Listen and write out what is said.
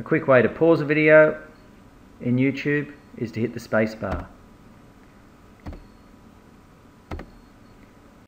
A quick way to pause a video in YouTube is to hit the space bar.